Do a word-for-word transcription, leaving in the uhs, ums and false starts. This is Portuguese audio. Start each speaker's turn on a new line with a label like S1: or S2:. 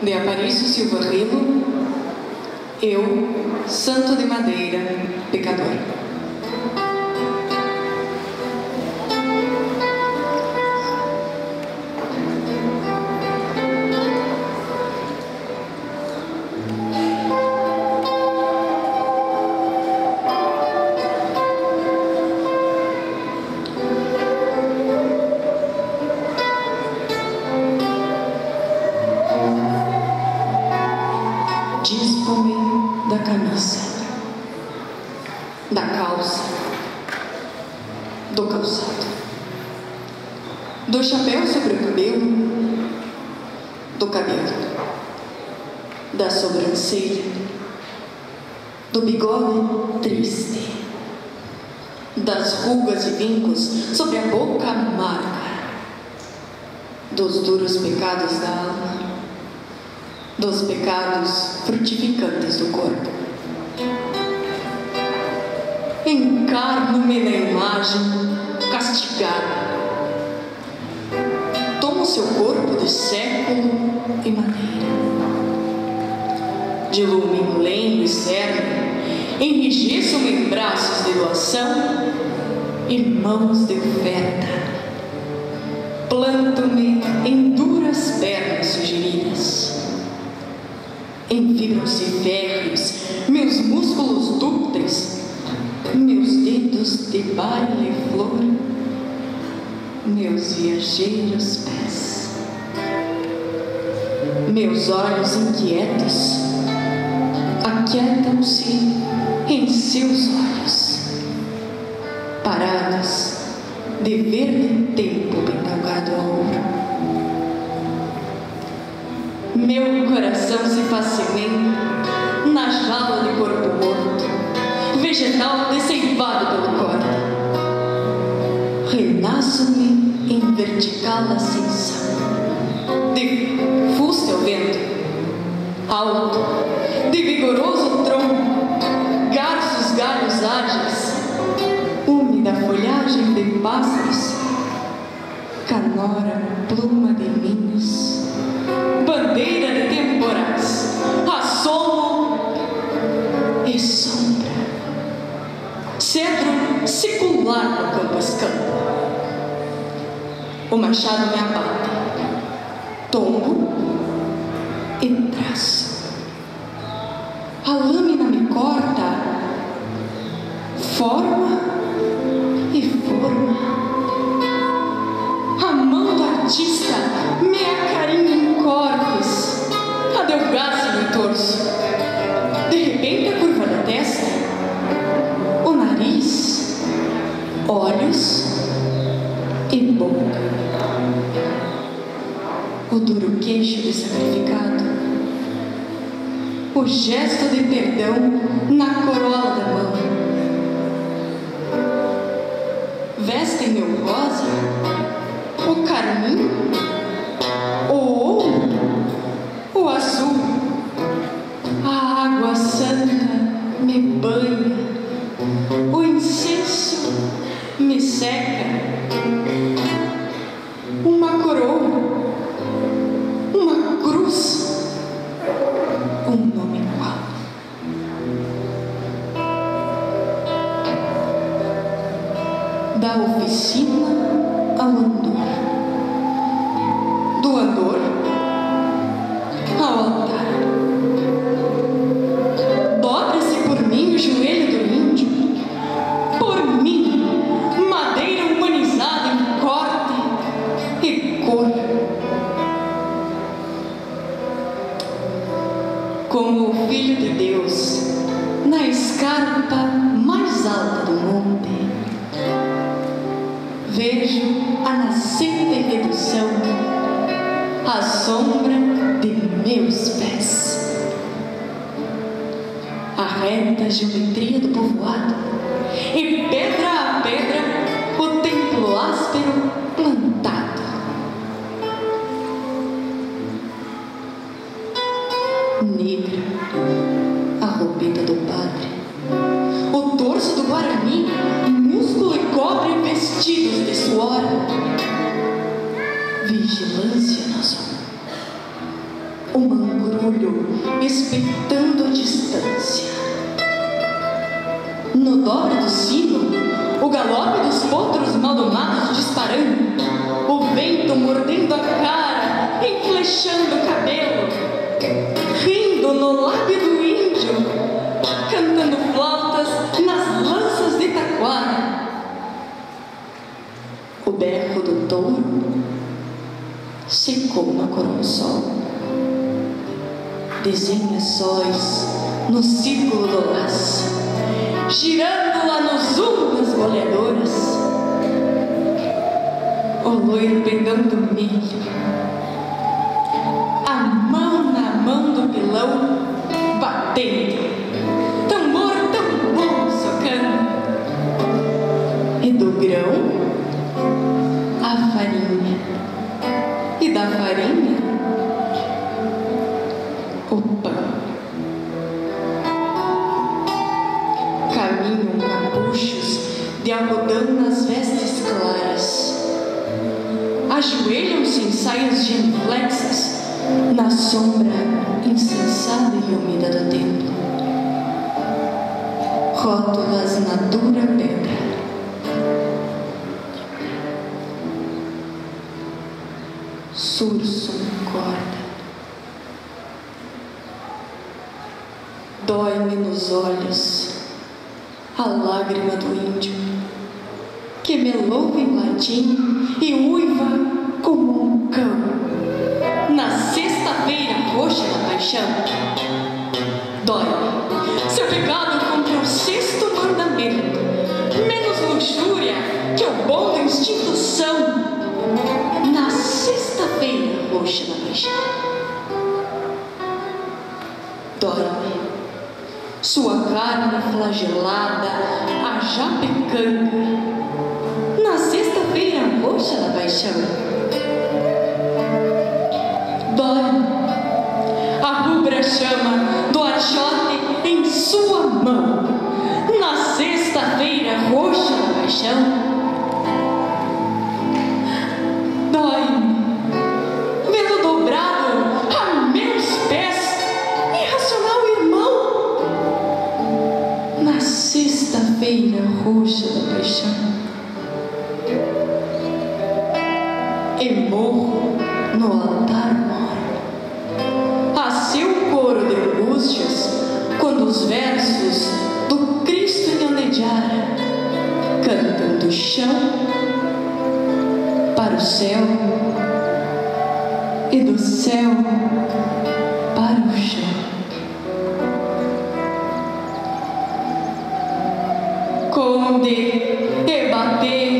S1: de Aparício Silva Rilo, eu, santo de madeira, pecador. Dispo-me da camisa, da calça, do calçado, do chapéu sobre o cabelo, do cabelo, da sobrancelha, do bigode triste, das rugas e vincos sobre a boca amarga, dos duros pecados da alma, dos pecados frutificantes do corpo. Encarno-me na imagem castigada. Tomo seu corpo de século e madeira, de lume, lenho e cerne, enrijeço-me em braços de doação e mãos de oferta. Planto-me em duras pernas sugeridas. Envibram-se férreos meus músculos dúcteis, meus dedos de baile e flor, meus viajeiros pés. Meus olhos inquietos aquietam-se em seus olhos, parados de verde tempo pentalgado a ouro. Meu coração se faz semente na jaula de corpo morto, vegetal desceivado pelo corte. Renasço-me em vertical ascensão, de fuste ao vento, alto, de vigoroso tronco, garços galhos ágeis, úmida folhagem de pássaros, canora pluma de ninhos, bandeira de temporais, assomo e sombra, cedro secular no campo escampo. O machado me abate, tombo e traço. A lâmina me corta, forma e forma. A mão do artista me acarinha em cortes, adelgaça-me o torso. De repente a curva da testa, o nariz, olhos e boca, o duro queixo de sacrificado, o gesto de perdão na corola da mão. Vestem meu rosa, o carmim, o ouro, o azul. A água santa me banha, o incenso me seca. Uma coroa, uma cruz, um nome qual. Da oficina ao andor, do andor ao altar. Dobra-se por mim o joelho do índio, por mim, madeira humanizada em corte e cor. Como o Filho de Deus, na escarpa mais alta do monte, vejo a nascente redução, a sombra de meus pés. A reta geometria do povoado, e pedra a pedra o templo áspero plantado. Negra a roupeta do padre, o dorso do Guarani, músculo e cobre vestidos de suor. Vigilância na zona. o mangrulho espetando a distância. No dobre do sino, o galope dos potros maldomados disparando, o vento mordendo a cara, enflechando o cabelo, rindo no lábio do índio, cantando flautas nas lanças de taquara. O berro do touro secou na coronçol, desenha sóis no círculo do laço, girando lá no zoom das boleadoras. O loiro pegando milho, a mão na mão do pilão, batendo, tambor tão bom socando, e do grão a farinha, e da farinha o pão. Caminham capuchos de algodão nas vestes claras, ajoelham-se em saias genuflexas na sombra insensada e úmida do templo. Rótulas na dura pedra, Sursum corda. Dói-me nos olhos a lágrima do índio, que me louva em latim e uiva como um cão na sexta-feira roxa da paixão. Dói-me seu pecado contra o sexto mandamento, menos luxúria que o bom do instinto são na sexta-feira roxa da paixão. Dói-me sua carne flagelada, a japecanga, na sexta-feira roxa da paixão. Dói-me a rubra chama do achote em sua mão, na sexta-feira roxa da paixão. Dói-me vê-lo dobrado a meus pés, irracional irmão, na sexta-feira roxa da paixão. E morro no altar moro a seu coro de angústias, quando os versos do Cristo enonejara, cantando do chão para o céu e do céu para o chão. Conde e bater